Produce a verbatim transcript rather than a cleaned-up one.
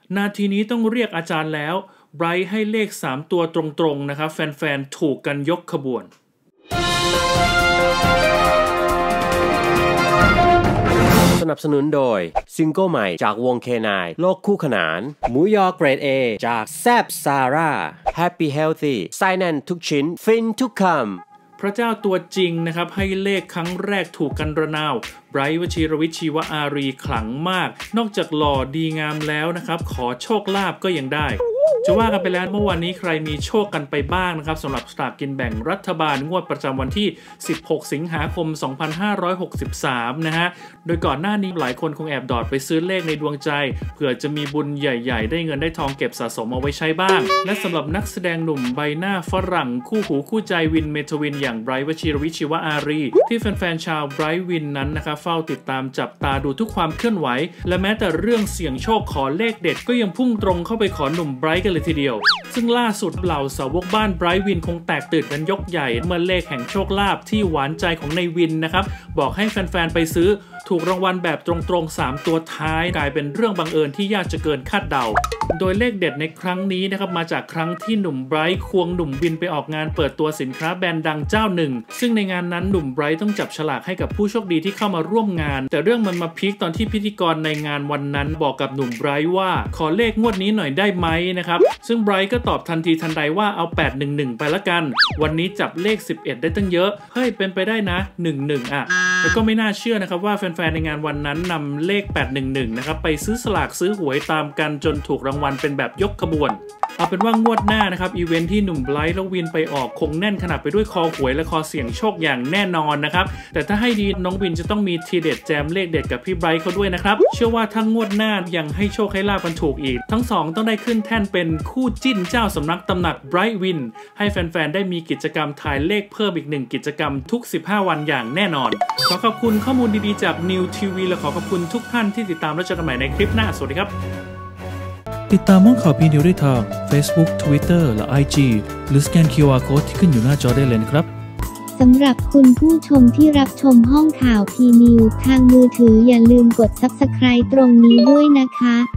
นาทีนี้ต้องเรียกอาจารย์แล้วไบรท์ให้เลขสามตัวตรงๆนะครับแฟนๆถูกกันยกขบวนสนับสนุนโดยซิงเกิลใหม่จากวง เค ไนน์ โลกคู่ขนานหมูยอเกรด เอ จากแซบซาร่า Happy Healthy ไส้แน่นทุกชิ้นฟินทุกคำพระเจ้าตัวจริงนะครับให้เลขครั้งแรกถูกกันระนาวไบรท์วชิรวิทย์ชีวอารีขลังมากนอกจากหล่อดีงามแล้วนะครับขอโชคลาภก็ยังได้จะว่ากันไปแล้วเมื่อวันนี้ใครมีโชคกันไปบ้างนะครับสำหรับสลากกินแบ่งรัฐบาลงวดประจำวันที่สิบหกสิงหาคมสองพันห้าร้อยหกสิบสามนะฮะโดยก่อนหน้านี้หลายคนคงแอบดอดไปซื้อเลขในดวงใจเผื่อจะมีบุญใหญ่ๆได้เงินได้ทองเก็บสะสมเอาไว้ใช้บ้างและสำหรับนักแสดงหนุ่มใบหน้าฝรั่งคู่หูคู่ใจวินเมทวินอย่างไบรท์วชิรวิทย์ชีวอารีที่แฟนๆชาวไบรท์วินนั้นนะครับเฝ้าติดตามจับตาดูทุกความเคลื่อนไหวและแม้แต่เรื่องเสี่ยงโชคขอเลขเด็ดก็ยังพุ่งตรงเข้าไปขอหนุ่มไบรท์กันเลยทีเดียวซึ่งล่าสุดเหล่าสาวกบ้านไบรท์วินคงแตกตื่นกันยกใหญ่เมื่อเลขแห่งโชคลาภที่หวานใจของในวินนะครับบอกให้แฟนๆไปซื้อถูกรางวัลแบบตรงๆสามตัวท้ายกลายเป็นเรื่องบังเอิญที่ยากจะเกินคาดเดาโดยเลขเด็ดในครั้งนี้นะครับมาจากครั้งที่หนุ่มไบรท์ควงหนุ่มวินไปออกงานเปิดตัวสินค้าแบรนด์ดังเจ้าหนึ่งซึ่งในงานนั้นหนุ่มไบรท์ต้องจับฉลากให้กับผู้โชคดีที่เข้ามาร่วมงานแต่เรื่องมันมาพีคตอนที่พิธีกรในงานวันนั้นบอกกับหนุ่มไบรท์ว่าขอเลขงวดนี้หน่อยได้ไหมนะครับซึ่งไบรท์ก็ตอบทันทีทันใดว่าเอาแปดหนึ่งหนึ่งไปละกันวันนี้จับเลขสิบเอ็ดได้ตั้งเยอะเฮ้ยเป็นไปได้นะหนึ่งหนึ่งอ่ะแล้วก็ไม่น่าเชื่อนะครับว่าแฟนๆในงานวันนั้นนำเลขแปดหนึ่งหนึ่งนะครับไปซื้อสลากซื้อหวยตามกันจนถูกรางวัลเป็นแบบยกขบวนเอาเป็นว่างวดหน้านะครับอีเวนท์ที่หนุ่มไบรท์และวินไปออกคงแน่นขนาดไปด้วยคอหวยและคอเสี่ยงโชคอย่างแน่นอนนะครับแต่ถ้าให้ดีน้องวินจะต้องมีทีเด็ดแจมเลขเด็ดกับพี่ไบรท์เขาด้วยนะครับเชื่อว่าทั้งงวดหน้ายังให้โชคให้ลาบกันถูกอีกทั้งสองต้องได้ขึ้นแท่นเป็นคู่จิ้นเจ้าสำนักตำหนักไบรท์วินให้แฟนๆได้มีกิจกรรมถ่ายเลขเพิ่มอีกหนึ่งกิจกรรมทุกสิบห้าวันอย่างแน่นอนขอขอบคุณข้อมูลดีๆจาก นิว ที วี และขอขอบคุณทุกท่านที่ติดตามและเจอกันใหม่ในคลิปหน้าสวัสดีครับติดตามห้องข่าวพีนิวได้ทาง Facebook Twitter และ ไอ จี หรือสแกน คิว อาร์ Code ที่ขึ้นอยู่หน้าจอได้เลยนะครับสำหรับคุณผู้ชมที่รับชมห้องข่าวพีนิวทางมือถืออย่าลืมกด ซับสไครบ์ ตรงนี้ด้วยนะคะ